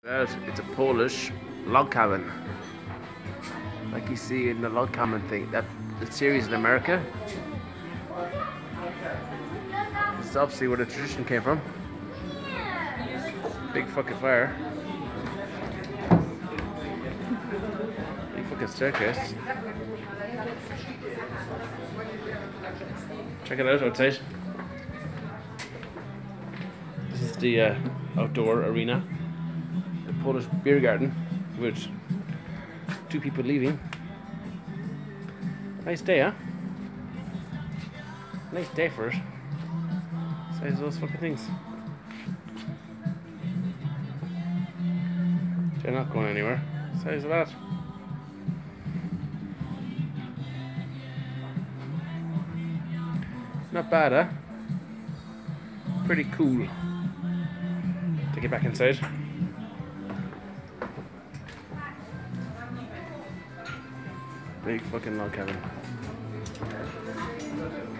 It's a Polish log cabin, like you see in the log cabin thing. That the series in America. This is obviously where the tradition came from. Big fucking fire. Big fucking staircase. Check it out outside. This is the outdoor arena. The Polish beer garden with 2 people leaving. Nice day, huh? Nice day for it. Size of those fucking things. They're not going anywhere. Size of that. Not bad, huh? Pretty cool. Take it back inside. Big fucking log cabin.